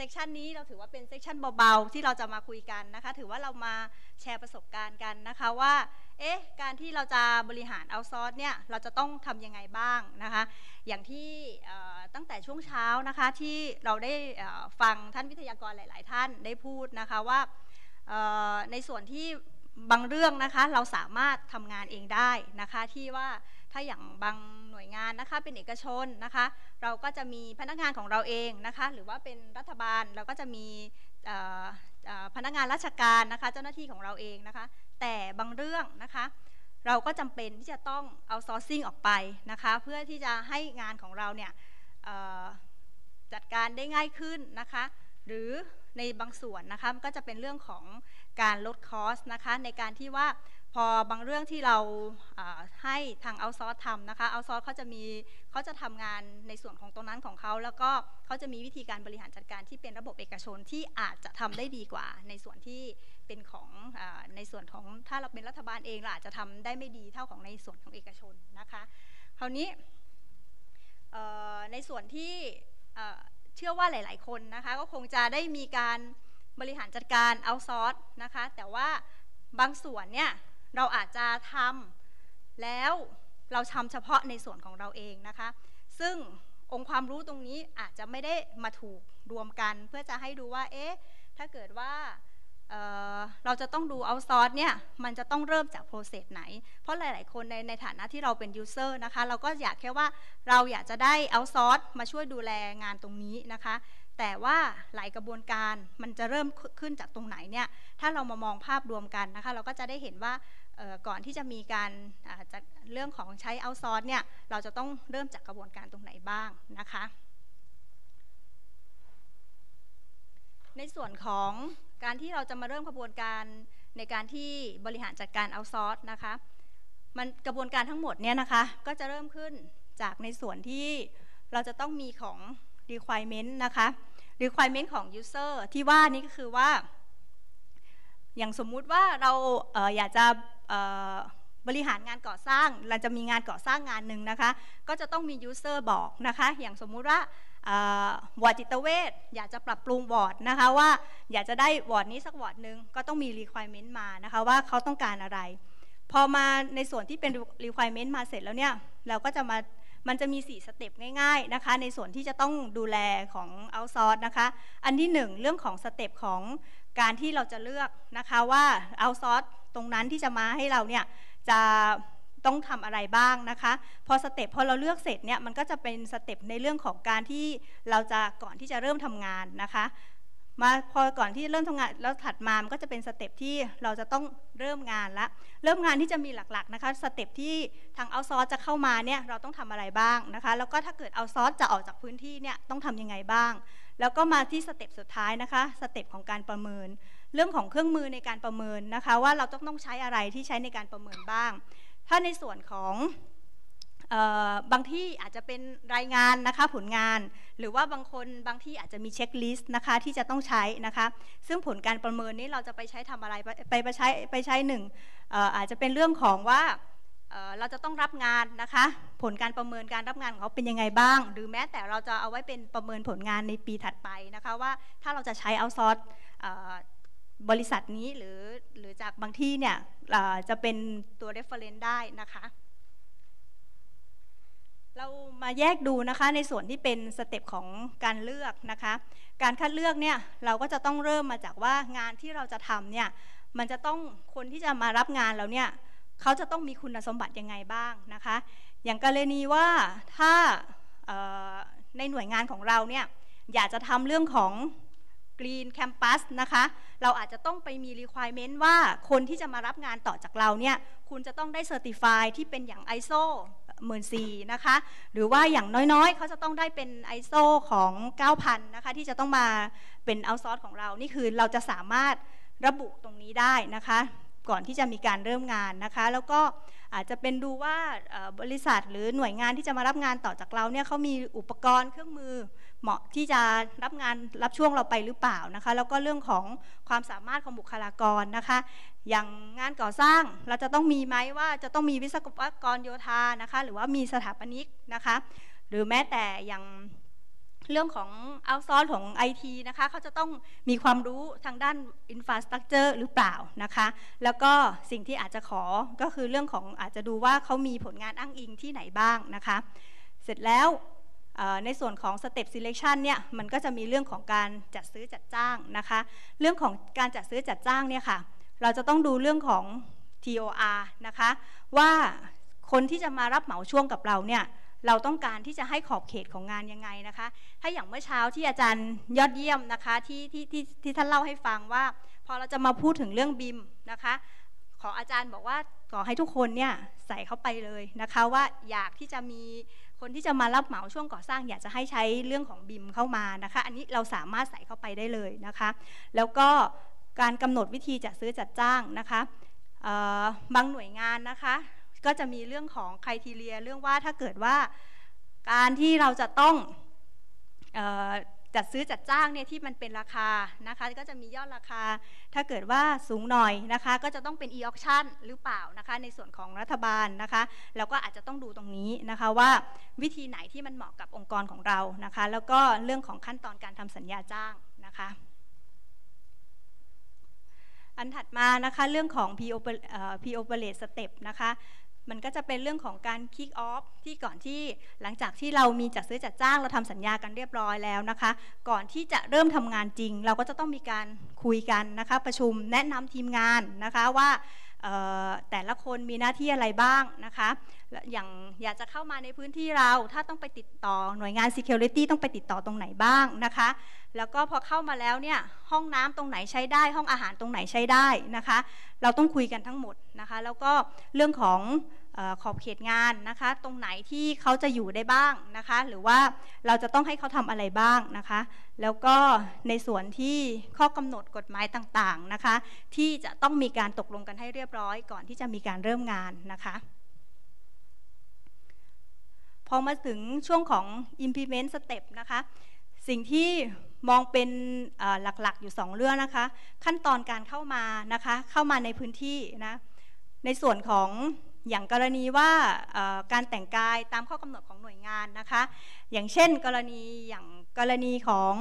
ซกชันนี้เราถือว่าเป็นเซกชันเบาๆที่เราจะมาคุยกันนะคะถือว่าเรามาแชร์ประสบการณ์กันนะคะว่าการที่เราจะบริหารเอาท์ซอร์สเนี่ยเราจะต้องทำยังไงบ้างนะคะอย่างที่ตั้งแต่ช่วงเช้านะคะที่เราได้ฟังท่านวิทยากรหลายๆท่านได้พูดนะคะว่าในส่วนที่บางเรื่องนะคะเราสามารถทำงานเองได้นะคะที่ว่าถ้าอย่างบางหน่วยงานนะคะเป็นเอกชนนะคะเราก็จะมีพนักงานของเราเองนะคะหรือว่าเป็นรัฐบาลเราก็จะมีพนักงานราชการนะคะเจ้าหน้าที่ของเราเองนะคะแต่บางเรื่องนะคะเราก็จำเป็นที่จะต้องเอาซอร์ซิ่งออกไปนะคะเพื่อที่จะให้งานของเราเนี่ยจัดการได้ง่ายขึ้นนะคะหรือในบางส่วนนะคะก็จะเป็นเรื่องของการลดคอสนะคะในการที่ว่าพอบางเรื่องที่เราให้ทางเอาท์ซอร์สทำนะคะเอาท์ซอร์สเขาจะทำงานในส่วนของตรงนั้นของเขาแล้วก็เขาจะมีวิธีการบริหารจัดการที่เป็นระบบเอกชนที่อาจจะทำได้ดีกว่าในส่วนที่เป็นของในส่วนของถ้าเราเป็นรัฐบาลเองเราอาจจะทำได้ไม่ดีเท่าของในส่วนของเอกชนนะคะคราวนี้ในส่วนที่เชื่อว่าหลายๆคนนะคะก็คงจะได้มีการบริหารจัดการเอาท์ซอร์สนะคะแต่ว่าบางส่วนเนี่ยเราอาจจะทำแล้วเราทำเฉพาะในส่วนของเราเองนะคะซึ่งองค์ความรู้ตรงนี้อาจจะไม่ได้มาถูกรวมกันเพื่อจะให้ดูว่าถ้าเกิดว่าเราจะต้องดูเอาท์ซอร์สเนี่ยมันจะต้องเริ่มจากโปรเซสไหนเพราะหลายๆคนในฐานะที่เราเป็นยูเซอร์นะคะเราก็อยากแค่ว่าเราอยากจะได้เอาท์ซอร์สมาช่วยดูแลงานตรงนี้นะคะแต่ว่าหลายกระบวนการมันจะเริ่มขึ้นจากตรงไหนเนี่ยถ้าเรามามองภาพรวมกันนะคะเราก็จะได้เห็นว่าก่อนที่จะมีการจัดเรื่องของใช้เอาท์ซอร์สเนี่ยเราจะต้องเริ่มจากกระบวนการตรงไหนบ้างนะคะในส่วนของการที่เราจะมาเริ่มกระบวนการในการที่บริหารจัดการเอาท์ซอร์สนะคะมันกระบวนการทั้งหมดเนี่ยนะคะก็จะเริ่มขึ้นจากในส่วนที่เราจะต้องมีของ requirement นะคะ requirement ของ user ที่ว่านี่ก็คือว่าอย่างสมมุติว่าเราอยากจะบริหารงานก่อสร้างเราจะมีงานก่อสร้างงานหนึ่งนะคะก็จะต้องมี user บอกนะคะอย่างสมมุติว่าวอร์ดจิตเวชอยากจะปรับปรุงวอร์ดนะคะว่าอยากจะได้วอร์ดนี้สักวอร์ดหนึ่งก็ต้องมี requirement มานะคะว่าเขาต้องการอะไรพอมาในส่วนที่เป็น requirement มาเสร็จแล้วเนี่ยเราก็จะมันจะมี4สเต็ปง่ายๆนะคะในส่วนที่จะต้องดูแลของ outsource นะคะอันที่1เรื่องของสเต็ปของการที่เราจะเลือกนะคะว่า outsource ตรงนั้นที่จะมาให้เราเนี่ยจะต้องทำอะไรบ้างนะคะพอเราเลือกเสร็จเนี่ยมันก็จะเป็นสเต็ปในเรื่องของการที่เราจะก่อนที่จะเริ่มทำงานนะคะพอก่อนที่เริ่มทำงานแล้วถัดมามันก็จะเป็นสเต็ปที่เราจะต้องเริ่มงานละเริ่มงานที่จะมีหลักๆนะคะสเต็ปที่ทางเอาท์ซอร์สจะเข้ามาเนี่ยเราต้องทำอะไรบ้างนะคะแล้วก็ถ้าเกิดเอาท์ซอร์สจะออกจากพื้นที่เนี่ยต้องทำยังไงบ้างแล้วก็มาที่สเต็ปสุดท้ายนะคะสเต็ปของการประเมินเรื่องของเครื่องมือในการประเมินนะคะว่าเราต้องใช้อะไรที่ใช้ในการประเมินบ้างถ้าในส่วนของบางที่อาจจะเป็นรายงานนะคะผลงานหรือว่าบางที่อาจจะมีเช็คลิสต์นะคะที่จะต้องใช้นะคะซึ่งผลการประเมินนี้เราจะไปใช้ทำอะไรไปใช้หนึ่งอาจจะเป็นเรื่องของว่าเราจะต้องรับงานนะคะผลการประเมินการรับงานของเขาเป็นยังไงบ้างหรือแม้แต่เราจะเอาไว้เป็นประเมินผลงานในปีถัดไปนะคะว่าถ้าเราจะใช้เอาท์ซอร์สบริษัทนี้หรือจากบางที่เนี่ยจะเป็นตัว reference ได้นะคะเรามาแยกดูนะคะในส่วนที่เป็นสเต็ปของการเลือกนะคะการคัดเลือกเนี่ยเราก็จะต้องเริ่มมาจากว่างานที่เราจะทำเนี่ยมันจะต้องคนที่จะมารับงานเราเนี่ยเขาจะต้องมีคุณสมบัติยังไงบ้างนะคะอย่างกรณีว่าถ้าในหน่วยงานของเราเนี่ยอยากจะทำเรื่องของ Green Campus นะคะเราอาจจะต้องไปมี requirement ว่าคนที่จะมารับงานต่อจากเราเนี่ยคุณจะต้องได้ Certify ที่เป็นอย่าง ISO 14,000นะคะหรือว่าอย่างน้อยๆเขาจะต้องได้เป็น ISO ของ 9,000 นะคะที่จะต้องมาเป็น outsource ของเรานี่คือเราจะสามารถระบุตรงนี้ได้นะคะก่อนที่จะมีการเริ่มงานนะคะแล้วก็อาจจะเป็นดูว่าบริษัทหรือหน่วยงานที่จะมารับงานต่อจากเราเนี่ยเขามีอุปกรณ์เครื่องมือเหมาะที่จะรับช่วงเราไปหรือเปล่านะคะแล้วก็เรื่องของความสามารถของบุคลากรนะคะอย่างงานก่อสร้างเราจะต้องมีไหมว่าจะต้องมีวิศวกรโยธานะคะหรือว่ามีสถาปนิกนะคะหรือแม้แต่อย่างเรื่องของ outsource ของ IT นะคะเขาจะต้องมีความรู้ทางด้าน infrastructure หรือเปล่านะคะแล้วก็สิ่งที่อาจจะขอก็คือเรื่องของอาจจะดูว่าเขามีผลงานอ้างอิงที่ไหนบ้างนะคะเสร็จแล้วในส่วนของ step selection เนี่ยมันก็จะมีเรื่องของการจัดซื้อจัดจ้างนะคะเรื่องของการจัดซื้อจัดจ้างเนี่ยค่ะเราจะต้องดูเรื่องของ TOR นะคะว่าคนที่จะมารับเหมาช่วงกับเราเนี่ยเราต้องการที่จะให้ขอบเขตของงานยังไงนะคะถ้าอย่างเมื่อเช้าที่อาจารย์ยอดเยี่ยมนะคะที่ท่านเล่าให้ฟังว่าพอเราจะมาพูดถึงเรื่องบิมนะคะขออาจารย์บอกว่าขอให้ทุกคนเนี่ยใส่เข้าไปเลยนะคะว่าอยากที่จะมีคนที่จะมารับเหมาช่วงก่อสร้างอยากจะให้ใช้เรื่องของบิมเข้ามานะคะอันนี้เราสามารถใส่เข้าไปได้เลยนะคะแล้วก็การกำหนดวิธีจัดซื้อจัดจ้างนะคะบางหน่วยงานนะคะก็จะมีเรื่องของไครทีเรียเรื่องว่าถ้าเกิดว่าการที่เราจะต้องจัดซื้อจัดจ้างเนี่ยที่มันเป็นราคานะคะก็จะมียอดราคาถ้าเกิดว่าสูงหน่อยนะคะก็จะต้องเป็น e-auction หรือเปล่านะคะในส่วนของรัฐบาลนะคะแล้วก็อาจจะต้องดูตรงนี้นะคะว่าวิธีไหนที่มันเหมาะกับองค์กรของเรานะคะแล้วก็เรื่องของขั้นตอนการทำสัญญาจ้างนะคะอันถัดมานะคะเรื่องของ pre-operate step นะคะมันก็จะเป็นเรื่องของการ kick off ที่ก่อนที่หลังจากที่เรามีจัดซื้อจัดจ้างเราทำสัญญากันเรียบร้อยแล้วนะคะก่อนที่จะเริ่มทำงานจริงเราก็จะต้องมีการคุยกันนะคะประชุมแนะนำทีมงานนะคะว่าแต่ละคนมีหน้าที่อะไรบ้างนะคะอย่างอยากจะเข้ามาในพื้นที่เราถ้าต้องไปติดต่อหน่วยงาน security ต้องไปติดต่อตรงไหนบ้างนะคะแล้วก็พอเข้ามาแล้วเนี่ยห้องน้ำตรงไหนใช้ได้ห้องอาหารตรงไหนใช้ได้นะคะเราต้องคุยกันทั้งหมดนะคะแล้วก็เรื่องของขอบเขตงานนะคะตรงไหนที่เขาจะอยู่ได้บ้างนะคะหรือว่าเราจะต้องให้เขาทำอะไรบ้างนะคะแล้วก็ในส่วนที่ข้อกำหนดกฎหมายต่างๆนะคะที่จะต้องมีการตกลงกันให้เรียบร้อยก่อนที่จะมีการเริ่มงานนะคะพอมาถึงช่วงของ implement step นะคะสิ่งที่มองเป็นหลักๆอยู่2เรื่องนะคะขั้นตอนการเข้ามานะคะเข้ามาในพื้นที่นะในส่วนของอย่างกรณีว่าการแต่งกายตามข้อกำหนดของหน่วยงานนะคะอย่างเช่นกรณีของ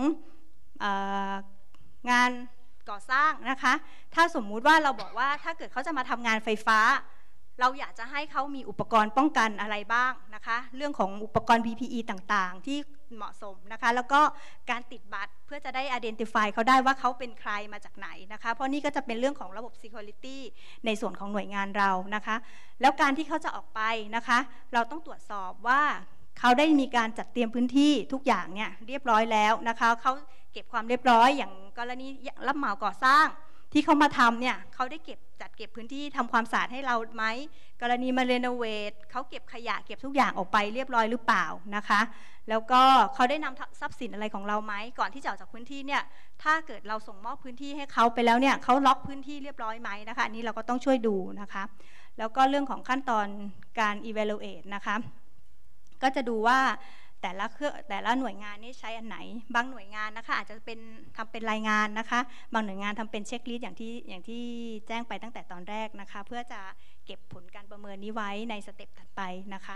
งานก่อสร้างนะคะถ้าสมมุติว่าเราบอกว่าถ้าเกิดเขาจะมาทำงานไฟฟ้าเราอยากจะให้เขามีอุปกรณ์ป้องกันอะไรบ้างนะคะเรื่องของอุปกรณ์ PPE ต่างๆที่เหมาะสมนะคะแล้วก็การติดบัตรเพื่อจะได้ identify เขาได้ว่าเขาเป็นใครมาจากไหนนะคะเพราะนี่ก็จะเป็นเรื่องของระบบ security ในส่วนของหน่วยงานเรานะคะแล้วการที่เขาจะออกไปนะคะเราต้องตรวจสอบว่าเขาได้มีการจัดเตรียมพื้นที่ทุกอย่างเนี่ยเรียบร้อยแล้วนะคะเขาเก็บความเรียบร้อยอย่างกรณีรับเหมาก่อสร้างที่เขามาทำเนี่ยเขาได้จัดเก็บพื้นที่ทำความสะอาดให้เราไหมกรณีมารีโนเวทเขาเก็บขยะเก็บทุกอย่างออกไปเรียบร้อยหรือเปล่านะคะแล้วก็เขาได้นำทรัพย์สินอะไรของเราไหมก่อนที่จะออกจากพื้นที่เนี่ยถ้าเกิดเราส่งมอบพื้นที่ให้เขาไปแล้วเนี่ยเขาล็อกพื้นที่เรียบร้อยไหมนะคะอันนี้เราก็ต้องช่วยดูนะคะแล้วก็เรื่องของขั้นตอนการ evaluate นะคะก็จะดูว่าแต่ละหน่วยงานนี่ใช้อันไหนบางหน่วยงานนะคะอาจจะทำเป็นรายงานนะคะบางหน่วยงานทำเป็นเช็คลิสต์อย่างที่แจ้งไปตั้งแต่ตอนแรกนะคะเพื่อจะเก็บผลการประเมินนี้ไว้ในสเต็ปถัดไปนะคะ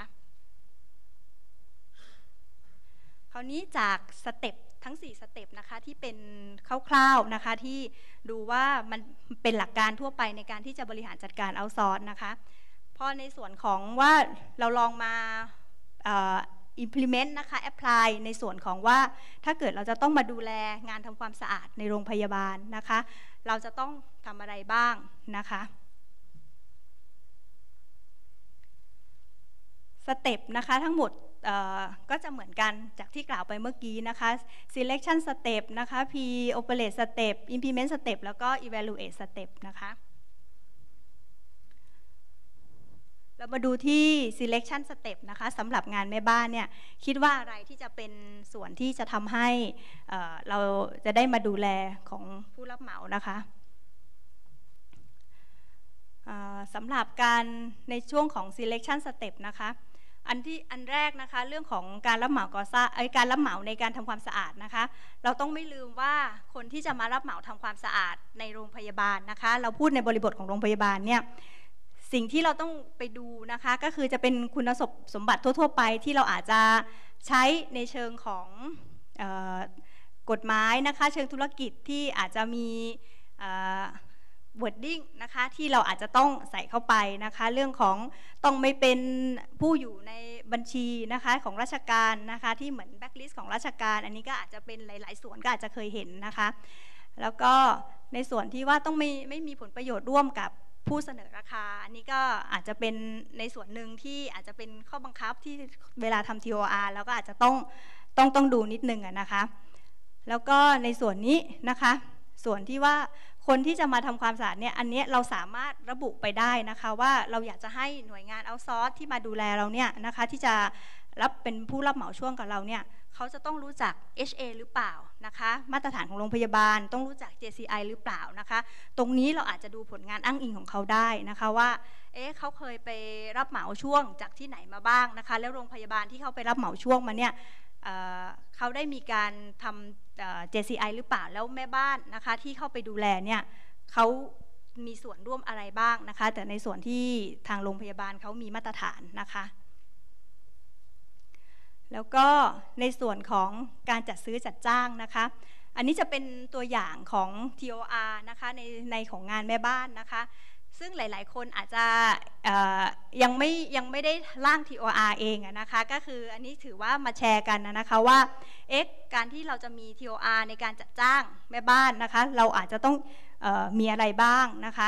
คราวนี้จากสเต็ปทั้ง4สเต็ปนะคะที่เป็นคร่าวๆนะคะที่ดูว่ามันเป็นหลักการทั่วไปในการที่จะบริหารจัดการเอาท์ซอร์สนะคะพอในส่วนของว่าเราลองมาimplement นะคะ apply ในส่วนของว่าถ้าเกิดเราจะต้องมาดูแลงานทำความสะอาดในโรงพยาบาลนะคะเราจะต้องทำอะไรบ้างนะคะสเต็ปนะคะทั้งหมดก็จะเหมือนกันจากที่กล่าวไปเมื่อกี้นะคะ selection step นะคะ pre-operate step implement step แล้วก็ evaluate step นะคะเรามาดูที่ selection step นะคะสำหรับงานแม่บ้านเนี่ยคิดว่าอะไรที่จะเป็นส่วนที่จะทำให้เราจะได้มาดูแลของผู้รับเหมานะคะสำหรับการในช่วงของ selection step นะคะอันแรกนะคะเรื่องของการรับเหมาก่อสร้างการรับเหมาในการทำความสะอาดนะคะเราต้องไม่ลืมว่าคนที่จะมารับเหมาทำความสะอาดในโรงพยาบาลนะคะเราพูดในบริบทของโรงพยาบาลเนี่ยสิ่งที่เราต้องไปดูนะคะก็คือจะเป็นคุณสมบัติทั่วๆไปที่เราอาจจะใช้ในเชิงของกฎหมายนะคะเชิงธุรกิจที่อาจจะมีwording นะคะที่เราอาจจะต้องใส่เข้าไปนะคะเรื่องของต้องไม่เป็นผู้อยู่ในบัญชีนะคะของราชการนะคะที่เหมือนแบ็คลิสต์ของราชการอันนี้ก็อาจจะเป็นหลายๆส่วนก็อาจจะเคยเห็นนะคะแล้วก็ในส่วนที่ว่าต้องไม่มีผลประโยชน์ร่วมกับผู้เสนอราคาอันนี้ก็อาจจะเป็นในส่วนหนึ่งที่อาจจะเป็นข้อบังคับที่เวลาทำ TOR แล้วก็อาจจะต้องดูนิดนึงนะคะแล้วก็ในส่วนนี้นะคะส่วนที่ว่าคนที่จะมาทำความสะอาดเนี่ยอันนี้เราสามารถระบุไปได้นะคะว่าเราอยากจะให้หน่วยงานเอาท์ซอร์สที่มาดูแลเราเนี่ยนะคะที่จะเป็นผู้รับเหมาช่วงกับเราเนี่ยเขาจะต้องรู้จัก HA หรือเปล่านะคะมาตรฐานของโรงพยาบาลต้องรู้จัก JCI หรือเปล่านะคะตรงนี้เราอาจจะดูผลงานอ้างอิงของเขาได้นะคะว่าเขาเคยไปรับเหมาช่วงจากที่ไหนมาบ้างนะคะแล้วโรงพยาบาลที่เขาไปรับเหมาช่วงมาเนี่ยเขาได้มีการทำJCI หรือเปล่าแล้วแม่บ้านนะคะที่เข้าไปดูแลเนี่ยเขามีส่วนร่วมอะไรบ้างนะคะแต่ในส่วนที่ทางโรงพยาบาลเขามีมาตรฐานนะคะแล้วก็ในส่วนของการจัดซื้อจัดจ้างนะคะอันนี้จะเป็นตัวอย่างของ TOR นะคะในของงานแม่บ้านนะคะซึ่งหลายๆคนอาจจะยังไม่ได้ร่าง TOR เองนะคะก็คืออันนี้ถือว่ามาแชร์กันนะคะว่าการที่เราจะมี TOR ในการจัดจ้างแม่บ้านนะคะเราอาจจะต้องมีอะไรบ้างนะคะ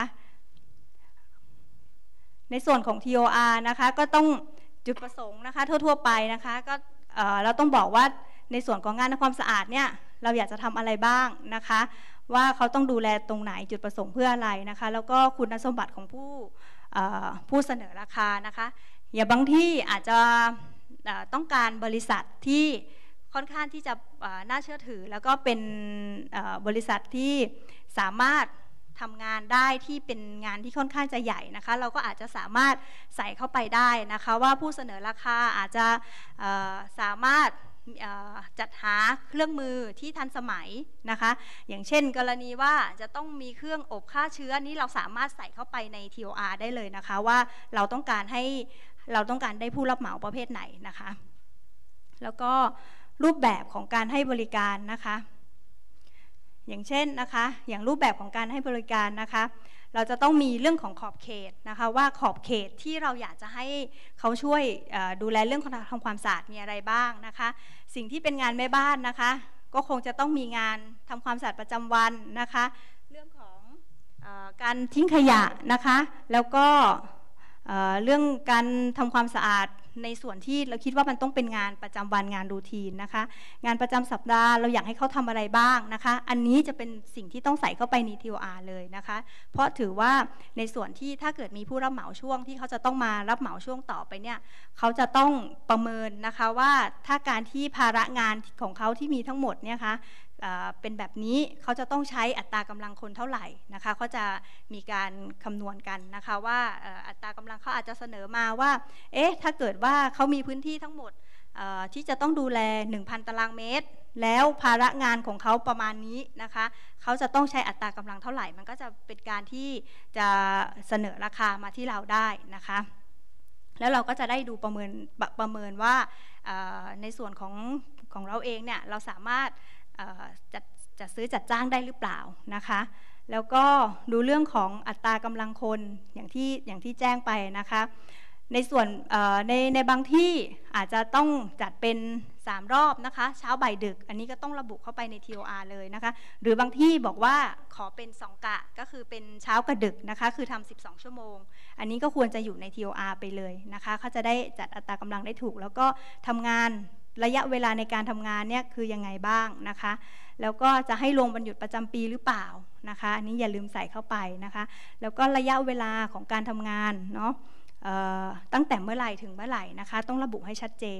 ในส่วนของ TOR นะคะก็ต้องจุดประสงค์นะคะทั่วๆไปนะคะก็เราต้องบอกว่าในส่วนของงานทำความสะอาดเนี่ยเราอยากจะทำอะไรบ้างนะคะว่าเขาต้องดูแลตรงไหนจุดประสงค์เพื่ออะไรนะคะแล้วก็คุณสมบัติของผู้เสนอราคานะคะอย่างบางที่อาจจะต้องการบริษัทที่ค่อนข้างที่จะน่าเชื่อถือแล้วก็เป็นบริษัทที่สามารถทำงานได้ที่เป็นงานที่ค่อนข้างจะใหญ่นะคะเราก็อาจจะสามารถใส่เข้าไปได้นะคะว่าผู้เสนอราคาอาจจะสามารถจัดหาเครื่องมือที่ทันสมัยนะคะอย่างเช่นกรณีว่าจะต้องมีเครื่องอบฆ่าเชื้อนี้เราสามารถใส่เข้าไปใน TOR ได้เลยนะคะว่าเราต้องการได้ผู้รับเหมาประเภทไหนนะคะแล้วก็รูปแบบของการให้บริการนะคะอย่างเช่นนะคะอย่างรูปแบบของการให้บริการนะคะเราจะต้องมีเรื่องของขอบเขตนะคะว่าขอบเขตที่เราอยากจะให้เขาช่วยดูแลเรื่องทำความสะอาดมีอะไรบ้างนะคะสิ่งที่เป็นงานแม่บ้านนะคะก็คงจะต้องมีงานทำความสะอาดประจำวันนะคะเรื่องของการทิ้งขยะนะคะแล้วก็เรื่องการทำความสะอาดในส่วนที่เราคิดว่ามันต้องเป็นงานประจำวันงานรูทีนนะคะงานประจำสัปดาห์เราอยากให้เขาทำอะไรบ้างนะคะอันนี้จะเป็นสิ่งที่ต้องใส่เข้าไปใน TOR เลยนะคะเพราะถือว่าในส่วนที่ถ้าเกิดมีผู้รับเหมาช่วงที่เขาจะต้องมารับเหมาช่วงต่อไปเนี่ยเขาจะต้องประเมินนะคะว่าถ้าการที่ภาระงานของเขาที่มีทั้งหมดเนี่ยคะเป็นแบบนี้เขาจะต้องใช้อัตรากำลังคนเท่าไหร่นะคะเขาจะมีการคำนวณกันนะคะว่าอัตรากำลังเขาอาจจะเสนอมาว่าถ้าเกิดว่าเขามีพื้นที่ทั้งหมดที่จะต้องดูแล 1,000 ตารางเมตรแล้วภาระงานของเขาประมาณนี้นะคะเขาจะต้องใช้อัตรากำลังเท่าไหร่มันก็จะเป็นการที่จะเสนอราคามาที่เราได้นะคะแล้วเราก็จะได้ดูประเมินว่าในส่วนของเราเองเนี่ยเราสามารถจัดซื้อจัดจ้างได้หรือเปล่านะคะแล้วก็ดูเรื่องของอัตรากำลังคนอย่างที่แจ้งไปนะคะในส่วนในบางที่อาจจะต้องจัดเป็น3รอบนะคะเช้าบ่ายดึกอันนี้ก็ต้องระบุเข้าไปใน TOR เลยนะคะหรือบางที่บอกว่าขอเป็น2กะก็คือเป็นเช้ากับดึกนะคะคือทำ12ชั่วโมงอันนี้ก็ควรจะอยู่ใน TOR ไปเลยนะคะเขาจะได้จัดอัตรากำลังได้ถูกแล้วก็ทำงานระยะเวลาในการทำงานเนี่ยคือยังไงบ้างนะคะแล้วก็จะให้ลงวันหยุดประจำปีหรือเปล่านะคะอันนี้อย่าลืมใส่เข้าไปนะคะแล้วก็ระยะเวลาของการทำงานเนาะตั้งแต่เมื่อไหร่ถึงเมื่อไหร่นะคะต้องระบุให้ชัดเจน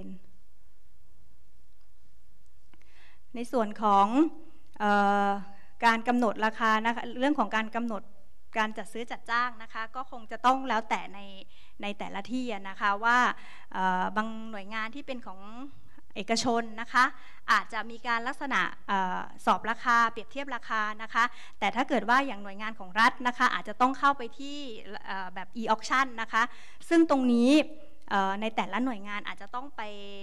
ในส่วนของการกำหนดราคานะคะเรื่องของการกำหนดการจัดซื้อจัดจ้างนะคะก็คงจะต้องแล้วแต่ในแต่ละที่นะคะว่าบางหน่วยงานที่เป็นของเอกชนนะคะอาจจะมีการลักษณะสอบราคาเปรียบเทียบราคานะคะแต่ถ้าเกิดว่าอย่างหน่วยงานของรัฐนะคะอาจจะต้องเข้าไปที่แบบ e-auction นะคะซึ่งตรงนี้ในแต่ละหน่วยงานอาจจะต้องไป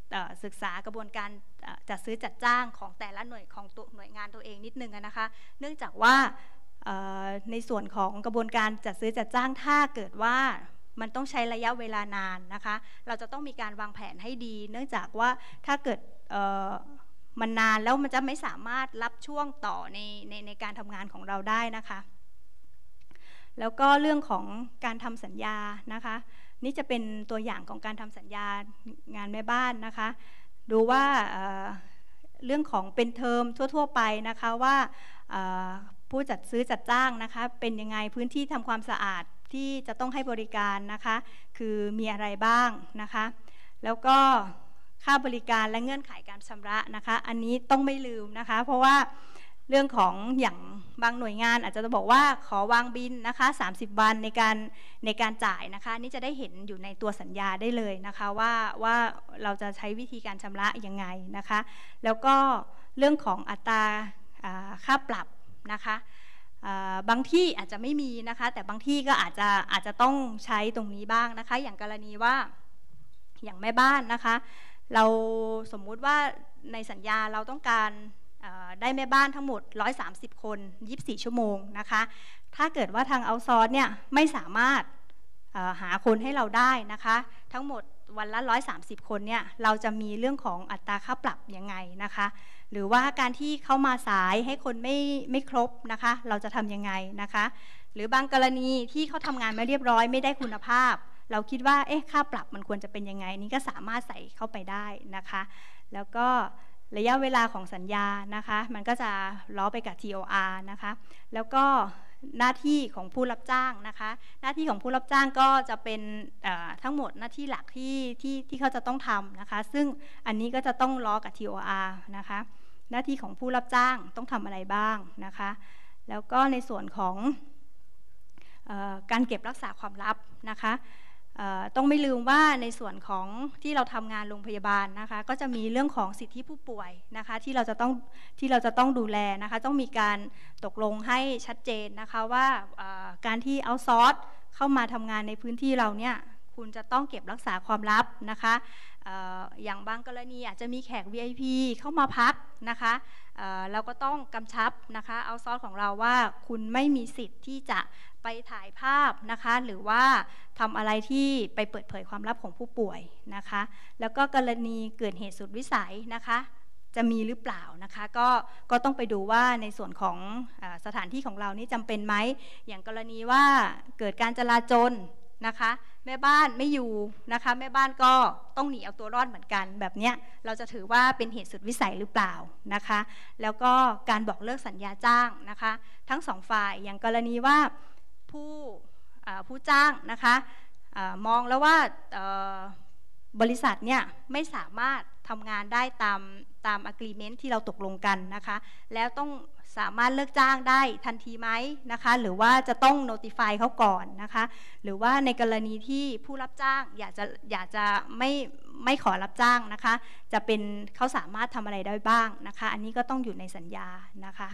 ศึกษากระบวนการจัดซื้อจัดจ้างของแต่ละหน่วยงานตัวเองนิดนึงนะคะเนื่องจากว่าในส่วนของกระบวนการจัดซื้อจัดจ้างถ้าเกิดว่ามันต้องใช้ระยะเวลานานนะคะเราจะต้องมีการวางแผนให้ดีเนื่องจากว่าถ้าเกิดมันนานแล้วมันจะไม่สามารถรับช่วงต่อในการทำงานของเราได้นะคะแล้วก็เรื่องของการทำสัญญานะคะนี่จะเป็นตัวอย่างของการทำสัญญางานแม่บ้านนะคะดูว่าเรื่องของเป็นเทอมทั่วๆไปนะคะว่าผู้จัดซื้อจัดจ้างนะคะเป็นยังไงพื้นที่ทำความสะอาดที่จะต้องให้บริการนะคะคือมีอะไรบ้างนะคะแล้วก็ค่าบริการและเงื่อนไขการชำระนะคะอันนี้ต้องไม่ลืมนะคะเพราะว่าเรื่องของอย่างบางหน่วยงานอาจจะบอกว่าขอวางบินนะคะ30 วันในการจ่ายนะคะนี่จะได้เห็นอยู่ในตัวสัญญาได้เลยนะคะว่าเราจะใช้วิธีการชำระยังไงนะคะแล้วก็เรื่องของอัตราค่าปรับนะคะบางที่อาจจะไม่มีนะคะแต่บางที่ก็อาจจะต้องใช้ตรงนี้บ้างนะคะอย่างกรณีว่าอย่างแม่บ้านนะคะเราสมมุติว่าในสัญญาเราต้องการได้แม่บ้านทั้งหมด130 คน24 ชั่วโมงนะคะถ้าเกิดว่าทางเอาท์ซอร์สเนี่ยไม่สามารถหาคนให้เราได้นะคะทั้งหมดวันละ130 คนเนี่ยเราจะมีเรื่องของอัตราค่าปรับยังไงนะคะหรือว่าการที่เข้ามาสายให้คนไม่ครบนะคะเราจะทำยังไงนะคะหรือบางกรณีที่เขาทำงานไม่เรียบร้อยไม่ได้คุณภาพเราคิดว่าค่าปรับมันควรจะเป็นยังไงนี่ก็สามารถใส่เข้าไปได้นะคะแล้วก็ระยะเวลาของสัญญานะคะมันก็จะล้อไปกับ TOR นะคะแล้วก็หน้าที่ของผู้รับจ้างนะคะหน้าที่ของผู้รับจ้างก็จะเป็นทั้งหมดหน้าที่หลักที่เขาจะต้องทำนะคะซึ่งอันนี้ก็จะต้องล้อกับ TOR นะคะหน้าที่ของผู้รับจ้างต้องทำอะไรบ้างนะคะแล้วก็ในส่วนของการเก็บรักษาความลับนะคะต้องไม่ลืมว่าในส่วนของที่เราทำงานโรงพยาบาลนะคะก็จะมีเรื่องของสิทธิผู้ป่วยนะคะที่เราจะต้องดูแลนะคะต้องมีการตกลงให้ชัดเจนนะคะว่าการที่เอาท์ซอร์สเข้ามาทำงานในพื้นที่เราเนี่ยคุณจะต้องเก็บรักษาความลับนะคะอย่างบางกรณีอาจจะมีแขก VIP เข้ามาพักนะคะเราก็ต้องกำชับนะคะเอาท์ซอร์สของเราว่าคุณไม่มีสิทธิ์ที่จะไปถ่ายภาพนะคะหรือว่าทำอะไรที่ไปเปิดเผยความลับของผู้ป่วยนะคะแล้วก็กรณีเกิดเหตุสุดวิสัยนะคะจะมีหรือเปล่านะคะก็ต้องไปดูว่าในส่วนของสถานที่ของเรานี่จำเป็นไหมอย่างกรณีว่าเกิดการจลาจลนะคะแม่บ้านไม่อยู่นะคะแม่บ้านก็ต้องหนีเอาตัวรอดเหมือนกันแบบนี้เราจะถือว่าเป็นเหตุสุดวิสัยหรือเปล่านะคะแล้วก็การบอกเลิกสัญญาจ้างนะคะทั้งสองฝ่ายอย่างกรณีว่าผู้จ้างนะคะมองแล้วว่าบริษัทเนี่ยไม่สามารถทำงานได้ตาม agreement ที่เราตกลงกันนะคะแล้วต้องสามารถเลิกจ้างได้ทันทีไหมนะคะหรือว่าจะต้อง notify เขาก่อนนะคะหรือว่าในกรณีที่ผู้รับจ้างอยากจะไม่ขอรับจ้างนะคะจะเป็นเขาสามารถทำอะไรได้บ้างนะคะอันนี้ก็ต้องอยู่ในสัญญานะคะ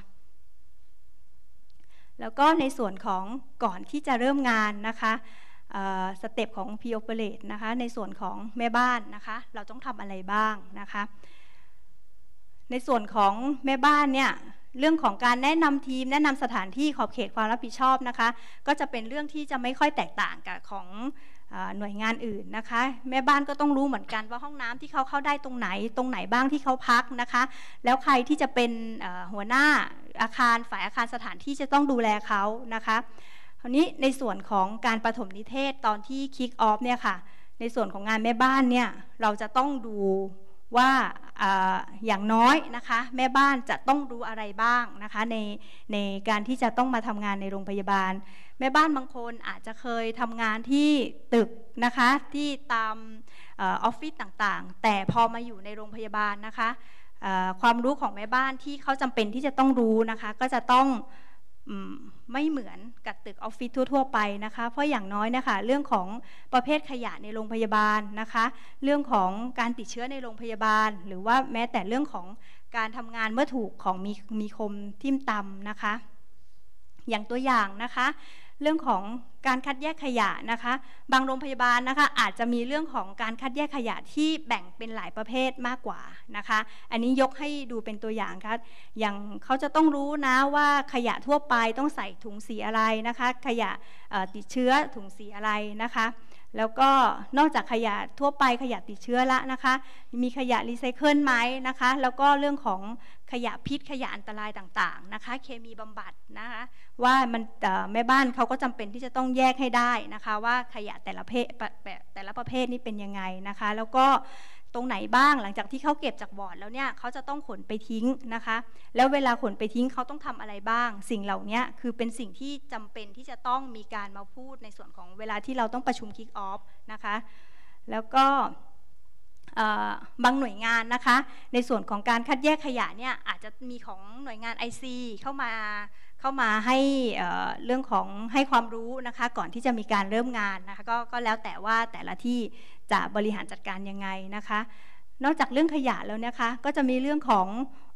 แล้วก็ในส่วนของก่อนที่จะเริ่มงานนะคะสเต็ปของ Pre-operate นะคะในส่วนของแม่บ้านนะคะเราต้องทำอะไรบ้างนะคะในส่วนของแม่บ้านเนี่ยเรื่องของการแนะนำทีมแนะนำสถานที่ขอบเขตความรับผิดชอบนะคะก็จะเป็นเรื่องที่จะไม่ค่อยแตกต่างกับของหน่วยงานอื่นนะคะแม่บ้านก็ต้องรู้เหมือนกันว่าห้องน้ำที่เขาเข้าได้ตรงไหนบ้างที่เขาพักนะคะแล้วใครที่จะเป็นหัวหน้าอาคารฝ่ายอาคารสถานที่จะต้องดูแลเขานะคะคราวนี้ในส่วนของการปฐมนิเทศตอนที่ kick off เนี่ยค่ะในส่วนของงานแม่บ้านเนี่ยเราจะต้องดูว่าอย่างน้อยนะคะแม่บ้านจะต้องรู้อะไรบ้างนะคะในการที่จะต้องมาทำงานในโรงพยาบาลแม่บ้านบางคนอาจจะเคยทำงานที่ตึกนะคะที่ตามออฟฟิศต่างๆแต่พอมาอยู่ในโรงพยาบาลนะคะความรู้ของแม่บ้านที่เขาจำเป็นที่จะต้องรู้นะคะก็จะต้องไม่เหมือนกับตึกออฟฟิศทั่วๆไปนะคะเพราะอย่างน้อยนะคะเรื่องของประเภทขยะในโรงพยาบาลนะคะเรื่องของการติดเชื้อในโรงพยาบาลหรือว่าแม้แต่เรื่องของการทำงานเมื่อถูกของมีคมทิ่มตำนะคะอย่างตัวอย่างนะคะเรื่องของการคัดแยกขยะนะคะบางโรงพยาบาลนะคะอาจจะมีเรื่องของการคัดแยกขยะที่แบ่งเป็นหลายประเภทมากกว่านะคะอันนี้ยกให้ดูเป็นตัวอย่างค่ะอย่างเขาจะต้องรู้นะว่าขยะทั่วไปต้องใส่ถุงสีอะไรนะคะขยะติดเชื้อถุงสีอะไรนะคะแล้วก็นอกจากขยะทั่วไปขยะติดเชื้อละนะคะมีขยะรีไซเคิลไหมนะคะแล้วก็เรื่องของขยะพิษขยะอันตรายต่างๆนะคะเคมีบำบัดนะคะว่ามันแม่บ้านเขาก็จำเป็นที่จะต้องแยกให้ได้นะคะว่าขยะแต่ละประเภทนี่เป็นยังไงนะคะแล้วก็ตรงไหนบ้างหลังจากที่เขาเก็บจากบอร์ดแล้วเนี่ยเขาจะต้องขนไปทิ้งนะคะแล้วเวลาขนไปทิ้งเขาต้องทำอะไรบ้างสิ่งเหล่านี้คือเป็นสิ่งที่จำเป็นที่จะต้องมีการมาพูดในส่วนของเวลาที่เราต้องประชุมคิกออฟนะคะแล้วก็บางหน่วยงานนะคะในส่วนของการคัดแยกขยะเนี่ยอาจจะมีของหน่วยงาน IC เข้ามาให้เรื่องของให้ความรู้นะคะก่อนที่จะมีการเริ่มงานนะคะก็แล้วแต่ว่าแต่ละที่จะบริหารจัดการยังไงนะคะนอกจากเรื่องขยะแล้วนะคะก็จะมีเรื่องของ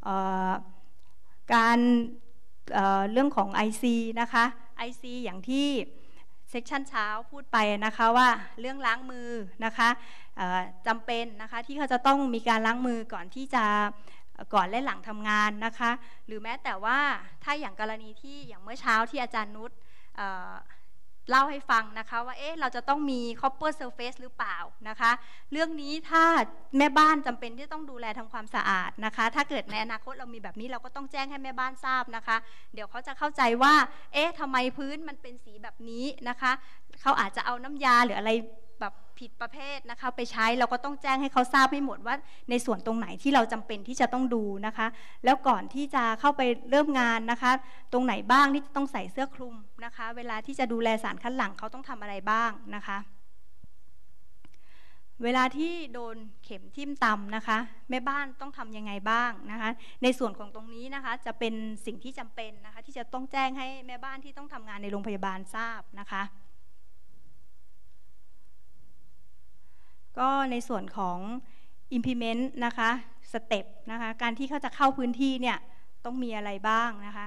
การเรื่องของ IC นะคะ IC อย่างที่เซกชันเช้าพูดไปนะคะว่าเรื่องล้างมือนะคะจำเป็นนะคะที่เขาจะต้องมีการล้างมือก่อนที่จะก่อนและหลังทำงานนะคะหรือแม้แต่ว่าถ้าอย่างกรณีที่อย่างเมื่อเช้าที่อาจารย์นุชเล่าให้ฟังนะคะว่าเราจะต้องมี copper surface หรือเปล่านะคะเรื่องนี้ถ้าแม่บ้านจำเป็นที่ต้องดูแลทำความสะอาดนะคะถ้าเกิดในอนาคตเรามีแบบนี้เราก็ต้องแจ้งให้แม่บ้านทราบนะคะเดี๋ยวเขาจะเข้าใจว่าทำไมพื้นมันเป็นสีแบบนี้นะคะเขาอาจจะเอาน้ำยาหรืออะไรแบบผิดประเภทนะคะไปใช้เราก็ต้องแจ้งให้เขาทราบให้หมดว่าในส่วนตรงไหนที่เราจำเป็นที่จะต้องดูนะคะแล้วก่อนที่จะเข้าไปเริ่มงานนะคะตรงไหนบ้างที่จะต้องใส่เสื้อคลุมนะคะเวลาที่จะดูแลสารคัดหลั่งเขาต้องทำอะไรบ้างนะคะเวลาที่โดนเข็มทิ่มตำนะคะแม่บ้านต้องทำยังไงบ้างนะคะในส่วนของตรงนี้นะคะจะเป็นสิ่งที่จำเป็นนะคะที่จะต้องแจ้งให้แม่บ้านที่ต้องทำงานในโรงพยาบาลทราบนะคะก็ในส่วนของ implement นะคะสเต็ปนะคะการที่เขาจะเข้าพื้นที่เนี่ยต้องมีอะไรบ้างนะคะ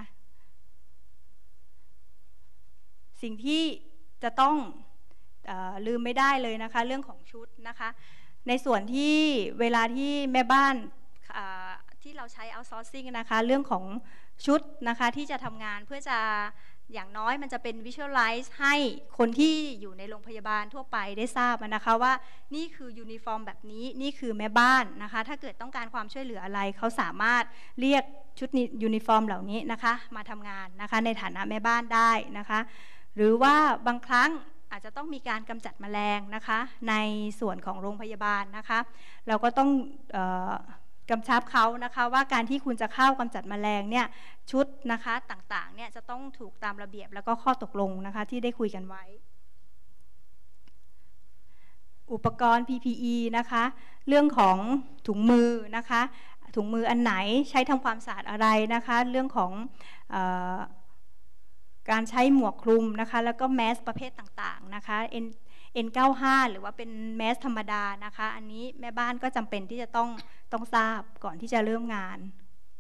สิ่งที่จะต้องลืมไม่ได้เลยนะคะเรื่องของชุดนะคะในส่วนที่เวลาที่แม่บ้านที่เราใช้ outsourcing นะคะเรื่องของชุดนะคะที่จะทำงานเพื่อจะอย่างน้อยมันจะเป็น visualize ให้คนที่อยู่ในโรงพยาบาลทั่วไปได้ทราบนะคะว่านี่คือยูนิฟอร์มแบบนี้นี่คือแม่บ้านนะคะถ้าเกิดต้องการความช่วยเหลืออะไรเขาสามารถเรียกชุดยูนิฟอร์มเหล่านี้นะคะมาทำงานนะคะในฐานะแม่บ้านได้นะคะหรือว่าบางครั้งอาจจะต้องมีการกำจัดแมลงนะคะในส่วนของโรงพยาบาลนะคะเราก็ต้องกำชับเขานะคะว่าการที่คุณจะเข้ากำจัดแมลงเนี่ยชุดนะคะต่างๆเนี่ยจะต้องถูกตามระเบียบแล้วก็ข้อตกลงนะคะที่ได้คุยกันไว้อุปกรณ์ PPE นะคะเรื่องของถุงมือนะคะถุงมืออันไหนใช้ทำความสะอาดอะไรนะคะเรื่องของการใช้หมวกคลุมนะคะแล้วก็แมสประเภทต่างๆนะคะ N95 หรือว่าเป็นแมสธรรมดานะคะอันนี้แม่บ้านก็จำเป็นที่จะต้องทราบก่อนที่จะเริ่มงาน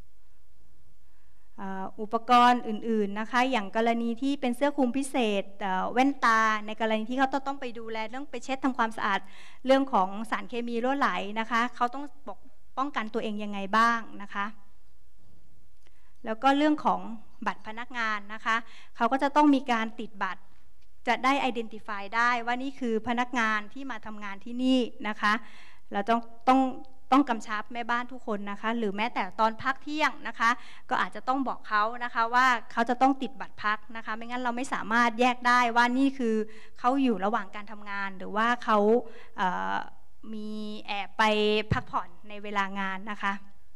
อุปกรณ์อื่นๆนะคะอย่างกรณีที่เป็นเสื้อคลุมพิเศษแว่นตาในกรณีที่เขาต้องไปดูแลเรื่องไปเช็ดทำความสะอาดเรื่องของสารเคมีรั่วไหลนะคะเขาต้องป้องกันตัวเองยังไงบ้างนะคะแล้วก็เรื่องของบัตรพนักงานนะคะเขาก็จะต้องมีการติดบัตรจะได้ identify ได้ว่านี่คือพนักงานที่มาทำงานที่นี่นะคะเราต้องกำชับแม่บ้านทุกคนนะคะหรือแม้แต่ตอนพักเที่ยงนะคะก็อาจจะต้องบอกเขานะคะว่าเขาจะต้องติดบัตรพักนะคะไม่งั้นเราไม่สามารถแยกได้ว่านี่คือเขาอยู่ระหว่างการทำงานหรือว่าเขามีแอบไปพักผ่อนในเวลางานนะคะ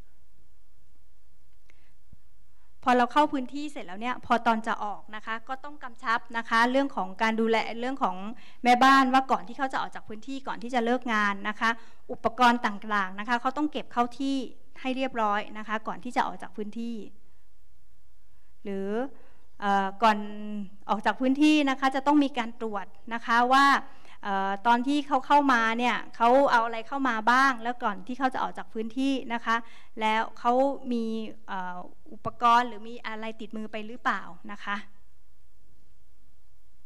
พอเราเข้าพื้นที่เสร็จแล้วเนี่ยพอตอนจะออกนะคะก็ต้องกำชับนะคะเรื่องของการดูแลเรื่องของแม่บ้านว่าก่อนที่เขาจะออกจากพื้นที่ก่อนที่จะเลิกงานนะคะอุปกรณ์ต่างๆนะคะเขาต้องเก็บเข้าที่ให้เรียบร้อยนะคะก่อนที่จะออกจากพื้นที่หรือก่อนออกจากพื้นที่นะคะจะต้องมีการตรวจนะคะว่าตอนที่เขาเข้ามาเนี่ยเขาเอาอะไรเข้ามาบ้างแล้วก่อนที่เขาจะออกจากพื้นที่นะคะแล้วเขามีอุปกรณ์หรือมีอะไรติดมือไปหรือเปล่านะคะ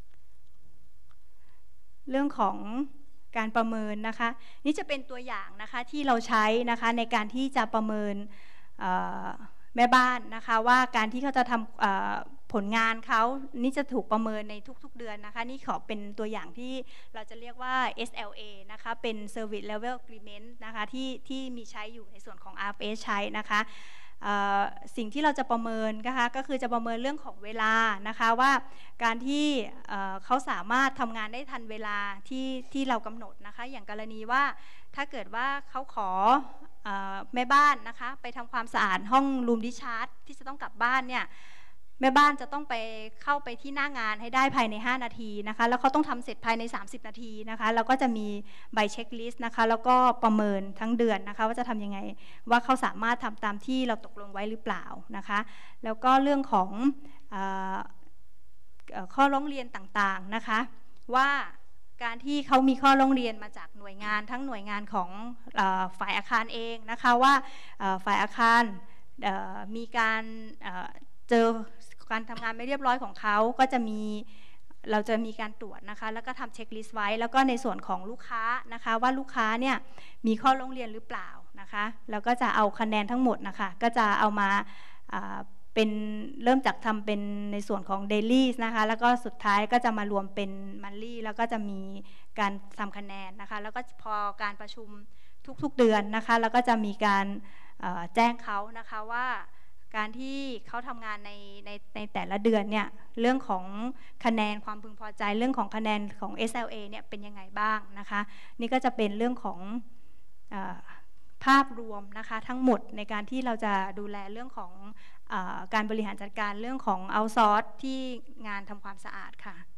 เรื่องของการประเมินนะคะนี่จะเป็นตัวอย่างนะคะที่เราใช้นะคะในการที่จะประเมินแม่บ้านนะคะว่าการที่เขาจะทำผลงานเขานี่จะถูกประเมินในทุกๆเดือนนะคะนี่ขอเป็นตัวอย่างที่เราจะเรียกว่า SLA นะคะเป็น Service Level Agreement นะคะที่มีใช้อยู่ในส่วนของ RFS ใช้นะคะสิ่งที่เราจะประเมินนะคะก็คือจะประเมินเรื่องของเวลานะคะว่าการที่เขาสามารถทำงานได้ทันเวลาที่เรากำหนดนะคะอย่างกรณีว่าถ้าเกิดว่าเขาขอแม่บ้านนะคะไปทำความสะอาดห้องรูมดิชาร์จที่จะต้องกลับบ้านเนี่ยแม่บ้านจะต้องเข้าไปที่หน้างานให้ได้ภายใน5นาทีนะคะแล้วเขาต้องทำเสร็จภายใน30นาทีนะคะแล้วก็จะมีใบเช็คลิสต์นะคะแล้วก็ประเมินทั้งเดือนนะคะว่าจะทำยังไงว่าเขาสามารถทำตามที่เราตกลงไว้หรือเปล่านะคะแล้วก็เรื่องของข้อร้องเรียนต่างๆนะคะว่าการที่เขามีข้อร้องเรียนมาจากหน่วยงานทั้งหน่วยงานของฝ่ายอาคารเองนะคะว่าฝ่ายอาคารมีการเจอการทำงานไม่เรียบร้อยของเขาก็จะเราจะมีการตรวจนะคะแล้วก็ทำเช็คลิสต์ไว้แล้วก็ในส่วนของลูกค้านะคะว่าลูกค้าเนี่ยมีข้อร้องเรียนหรือเปล่านะคะแล้วก็จะเอาคะแนนทั้งหมดนะคะก็จะเอามาเป็นเริ่มจากทำเป็นในส่วนของ daily นะคะแล้วก็สุดท้ายก็จะมารวมเป็น monthly แล้วก็จะมีการทำคะแนนนะคะแล้วก็พอการประชุมทุกๆเดือนนะคะแล้วก็จะมีการแจ้งเขานะคะว่าการที่เขาทำงานในแต่ละเดือนเนี่ยเรื่องของคะแนนความพึงพอใจเรื่องของคะแนนของ SLA เนี่ยเป็นยังไงบ้างนะคะนี่ก็จะเป็นเรื่องของภาพรวมนะคะทั้งหมดในการที่เราจะดูแลเรื่องของการบริหารจัดการเรื่องของเอาท์ซอร์สที่งานทำความสะอาดค่ะ